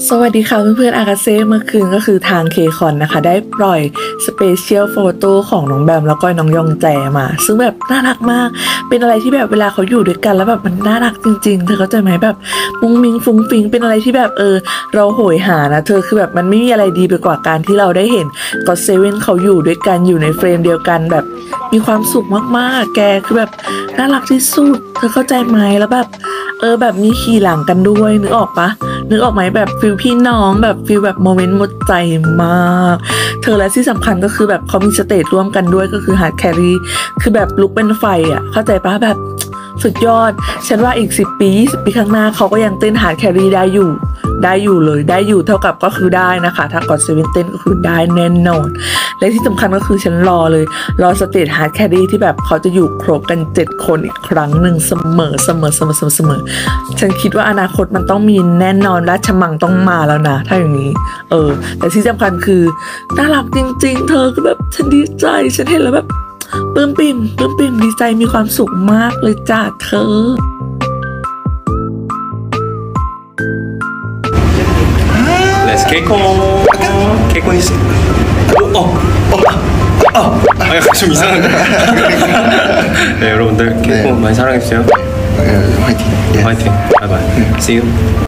สวัสดีค่ะเพื่อนๆอากาเซ่เมื่อคืนก็คือทางเคคอนนะคะได้ปล่อยสเปเชียลโฟโต้ของน้องแบมแล้วก็น้องยองแจมาซึ่งแบบน่ารักมากเป็นอะไรที่แบบเวลาเขาอยู่ด้วยกันแล้วแบบมันน่ารักจริงๆเธอเข้าใจไหมแบบมุ้งมิ้งฟุ้งฟิ้งเป็นอะไรที่แบบเราโหยหานะเธอคือแบบมันไม่มีอะไรดีไปกว่าการที่เราได้เห็นก็เซเว่นเขาอยู่ด้วยกันอยู่ในเฟรมเดียวกันแบบมีความสุขมากๆแกคือแบบน่ารักที่สุดเธอเข้าใจไหมแล้วแบบแบบมีขี่หลังกันด้วยนึกออกปะนึกออกไหมแบบฟิลพี่น้องแบบฟิลแบบโมเมนต์หมดใจมากเธอและที่สำคัญก็คือแบบเขามีสเตจร่วมกันด้วยก็คือฮาร์ดแครี่คือแบบลุกเป็นไฟอ่ะเข้าใจปะแบบสุดยอดฉันว่าอีก10 ปี20 ปีข้างหน้าเขาก็ยังเต้นฮาร์ดแครี่ได้อยู่เลยได้อยู่เท่ากับก็คือได้นะคะถ้าก่อนเซเว่นเต้นก็คือได้แน่นอนและที่สำคัญก็คือฉันรอสเตจฮาร์ดแครี่ที่แบบเขาจะอยู่ครบกัน7 คนอีกครั้งหนึ่งเสมอฉันคิดว่าอนาคตมันต้องมีแน่นอนราชมังต้องมาแล้วนะถ้าอย่างนี้แต่ที่สำคัญคือน่ารักจริงๆเธอก็แบบฉันดีใจฉันเห็นแล้วแบบปลื้มปิ่มดีใจมีความสุขมากเลยจ้าเธอ 케이콘이스. 약간 좀 이상한데. 네, 여러분들 케이콘 많이 사랑해주세요. 화이팅. 화이팅. 바이바이. See you.